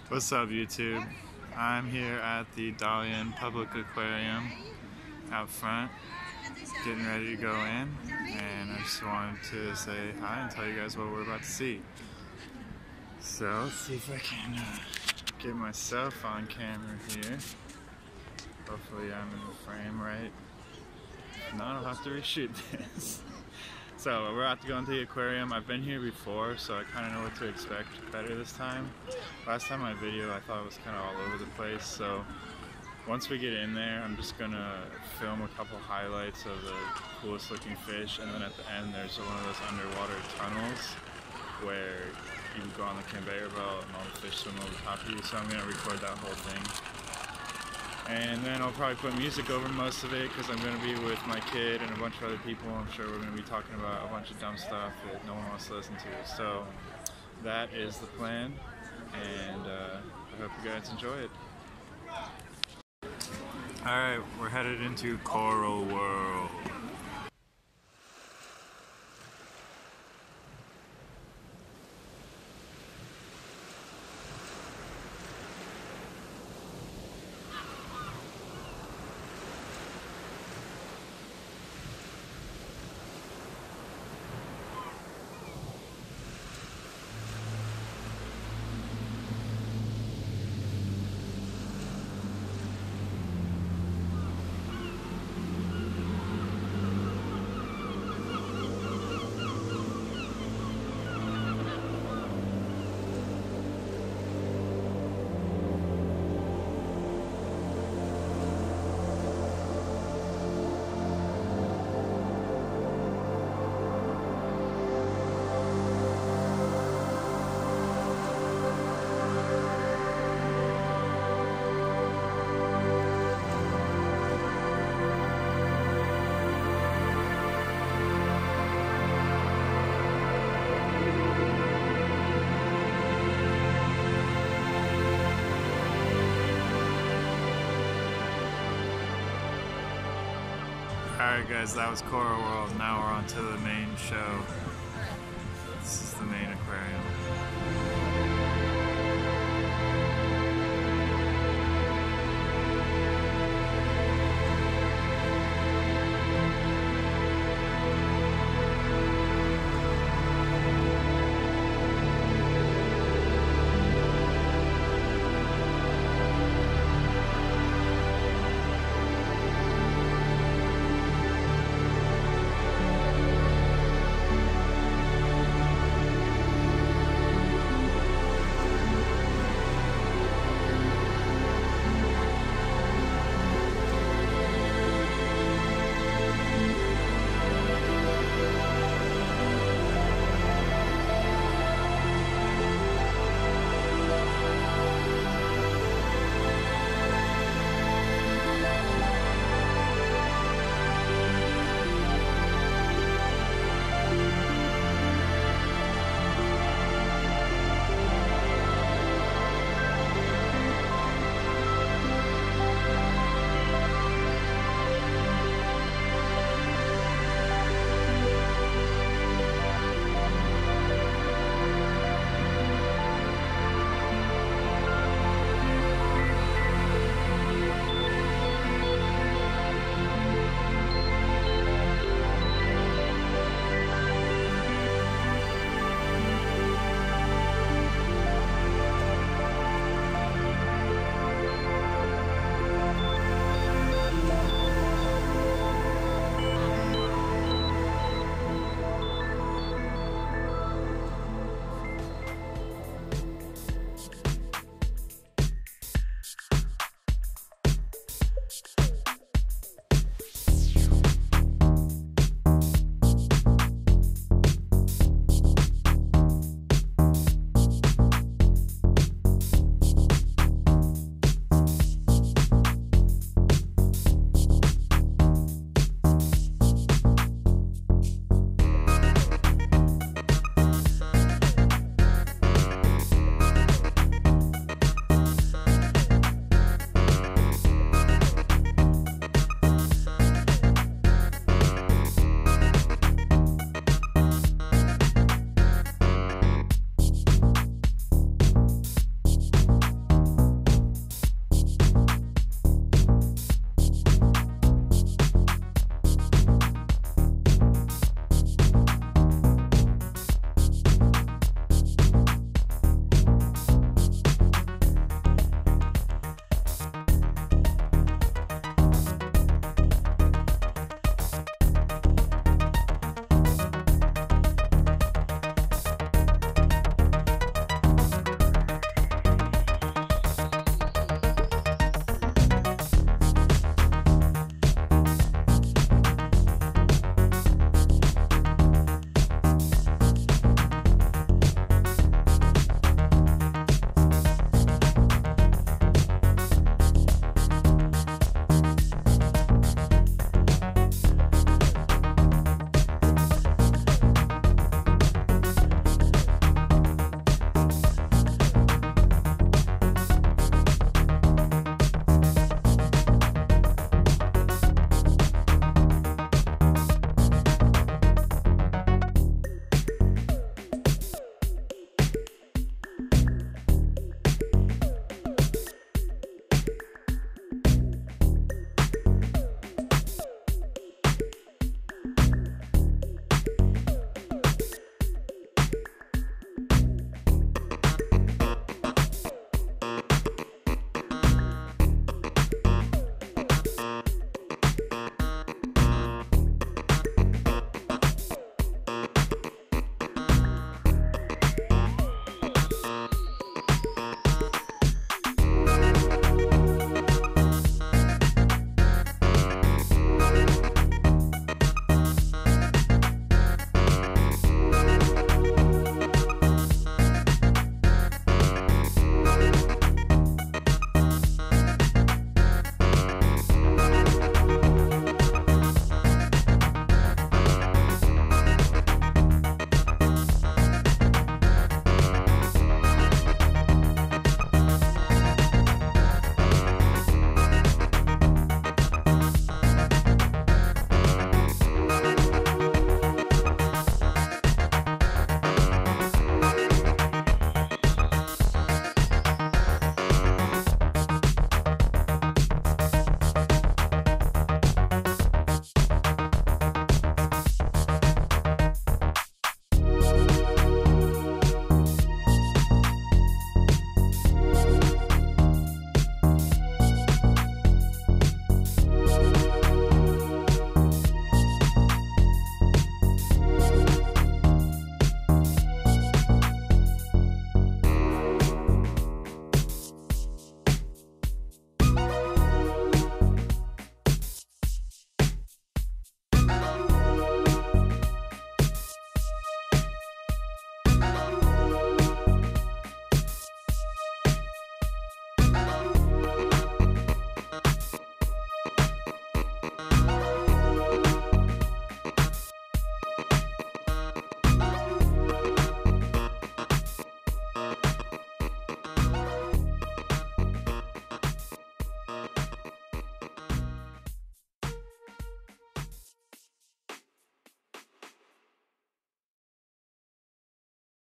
What's up, YouTube? I'm here at the Dalian Public Aquarium out front, getting ready to go in, and I just wanted to say hi and tell you guys what we're about to see. So let's see if I can get myself on camera here. Hopefully I'm in the frame right. If not, I'll have to reshoot this. So we're about to go into the aquarium. I've been here before, so I kind of know what to expect better this time. Last time my video I thought it was kind of all over the place, so once we get in there I'm just gonna film a couple highlights of the coolest looking fish, and then at the end there's one of those underwater tunnels where you can go on the conveyor belt and all the fish swim over top of you, so I'm gonna record that whole thing. And then I'll probably put music over most of it because I'm going to be with my kid and a bunch of other people. I'm sure we're going to be talking about a bunch of dumb stuff that no one wants to listen to. So that is the plan, and I hope you guys enjoy it. Alright, we're headed into Coral World. Alright guys, that was Coral World. Now we're on to the main show. This is the main aquarium.